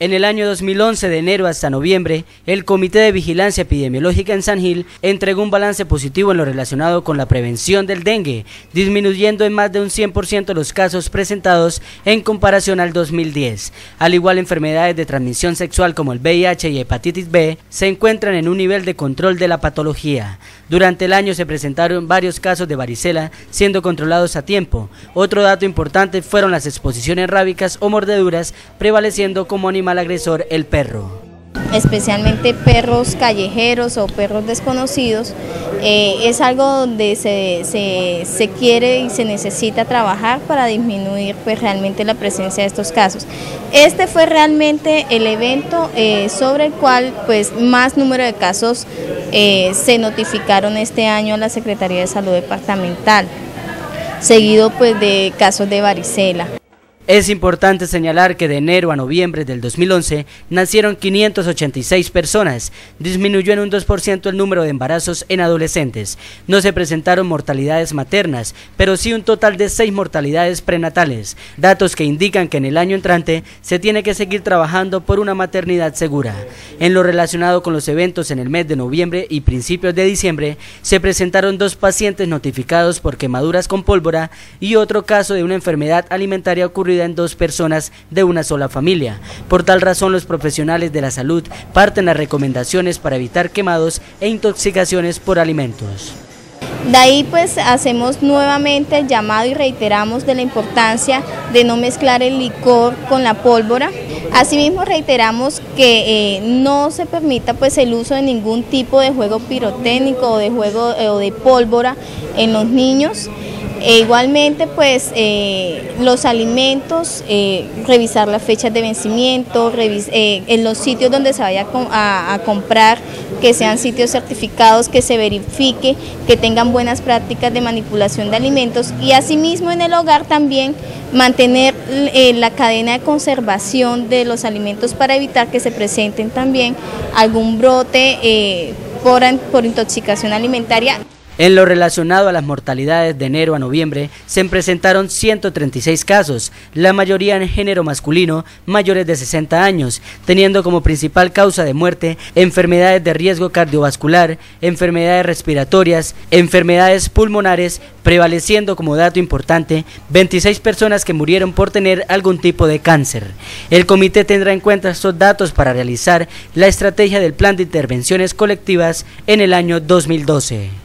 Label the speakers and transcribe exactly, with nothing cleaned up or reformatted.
Speaker 1: En el año dos mil once, de enero hasta noviembre, el Comité de Vigilancia Epidemiológica en San Gil entregó un balance positivo en lo relacionado con la prevención del dengue, disminuyendo en más de un cien por ciento los casos presentados en comparación al dos mil diez. Al igual, enfermedades de transmisión sexual como el V I H y hepatitis B se encuentran en un nivel de control de la patología. Durante el año se presentaron varios casos de varicela, siendo controlados a tiempo. Otro dato importante fueron las exposiciones rábicas o mordeduras, prevaleciendo como animal agresor el perro.
Speaker 2: Especialmente perros callejeros o perros desconocidos, eh, es algo donde se, se, se quiere y se necesita trabajar para disminuir pues, realmente la presencia de estos casos. Este fue realmente el evento eh, sobre el cual pues, más número de casos eh, se notificaron este año a la Secretaría de Salud Departamental, seguido pues, de casos de varicela.
Speaker 1: Es importante señalar que de enero a noviembre del dos mil once nacieron quinientas ochenta y seis personas, disminuyó en un dos por ciento el número de embarazos en adolescentes. No se presentaron mortalidades maternas, pero sí un total de seis mortalidades prenatales, datos que indican que en el año entrante se tiene que seguir trabajando por una maternidad segura. En lo relacionado con los eventos en el mes de noviembre y principios de diciembre, se presentaron dos pacientes notificados por quemaduras con pólvora y otro caso de una enfermedad alimentaria ocurrida en dos personas de una sola familia. Por tal razón, los profesionales de la salud parten las recomendaciones para evitar quemados e intoxicaciones por alimentos.
Speaker 2: De ahí pues hacemos nuevamente el llamado y reiteramos de la importancia de no mezclar el licor con la pólvora. Asimismo reiteramos que eh, no se permita pues el uso de ningún tipo de juego pirotécnico o de juego eh, o de pólvora en los niños. E igualmente pues eh, los alimentos, eh, revisar las fechas de vencimiento, revis eh, en los sitios donde se vaya a, a comprar, que sean sitios certificados, que se verifique, que tengan buenas prácticas de manipulación de alimentos y asimismo en el hogar también mantener eh, la cadena de conservación de los alimentos para evitar que se presenten también algún brote eh, por, por intoxicación alimentaria.
Speaker 1: En lo relacionado a las mortalidades de enero a noviembre, se presentaron ciento treinta y seis casos, la mayoría en género masculino, mayores de sesenta años, teniendo como principal causa de muerte enfermedades de riesgo cardiovascular, enfermedades respiratorias, enfermedades pulmonares, prevaleciendo como dato importante veintiséis personas que murieron por tener algún tipo de cáncer. El comité tendrá en cuenta estos datos para realizar la estrategia del plan de intervenciones colectivas en el año dos mil doce.